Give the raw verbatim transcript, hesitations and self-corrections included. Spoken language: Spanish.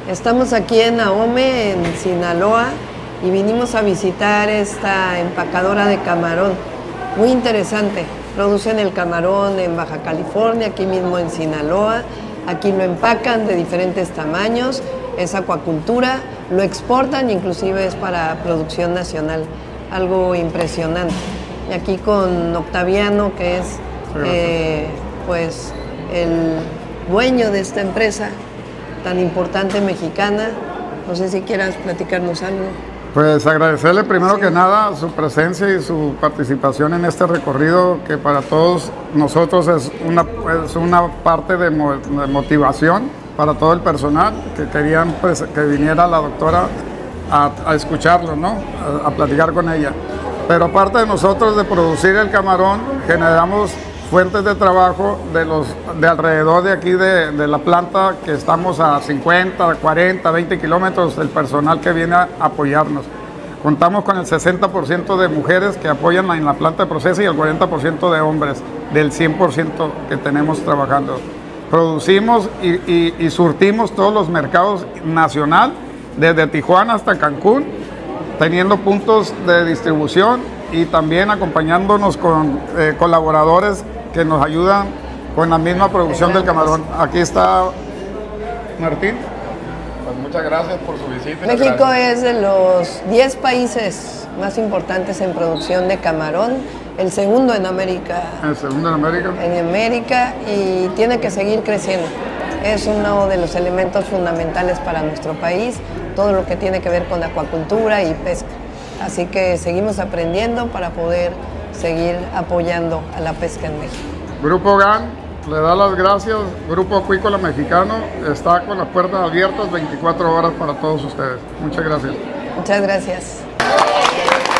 Estamos aquí en Ahome, en Sinaloa, y vinimos a visitar esta empacadora de camarón. Muy interesante. Producen el camarón en Baja California, aquí mismo en Sinaloa. Aquí lo empacan de diferentes tamaños, es acuacultura, lo exportan, inclusive es para producción nacional. Algo impresionante. Y aquí con Octaviano, que es eh, pues el dueño de esta empresa tan importante mexicana. No sé si quieras platicarnos algo. Pues agradecerle primero sí. que nada su presencia y su participación en este recorrido, que para todos nosotros es una, es una parte de, mo de motivación para todo el personal, que querían pues, que viniera la doctora a, a escucharlo, ¿no? a, a platicar con ella. Pero aparte de nosotros de producir el camarón, generamos fuentes de trabajo de, los, de alrededor de aquí de, de la planta, que estamos a cincuenta, cuarenta, veinte kilómetros del personal que viene a apoyarnos. Contamos con el sesenta por ciento de mujeres que apoyan en la planta de proceso y el cuarenta por ciento de hombres, del cien por ciento que tenemos trabajando. Producimos y, y, y surtimos todos los mercados nacional, desde Tijuana hasta Cancún, teniendo puntos de distribución y también acompañándonos con eh, colaboradores que nos ayudan con la misma producción del camarón. Aquí está Martín. Pues muchas gracias por su visita. México gracias. es de los diez países más importantes en producción de camarón, el segundo en América. El segundo en América. En América, y tiene que seguir creciendo. Es uno de los elementos fundamentales para nuestro país, todo lo que tiene que ver con acuacultura y pesca. Así que seguimos aprendiendo para poder seguir apoyando a la pesca en México. Grupo G A N le da las gracias. Grupo Acuícola Mexicano está con las puertas abiertas veinticuatro horas para todos ustedes. Muchas gracias. Muchas gracias.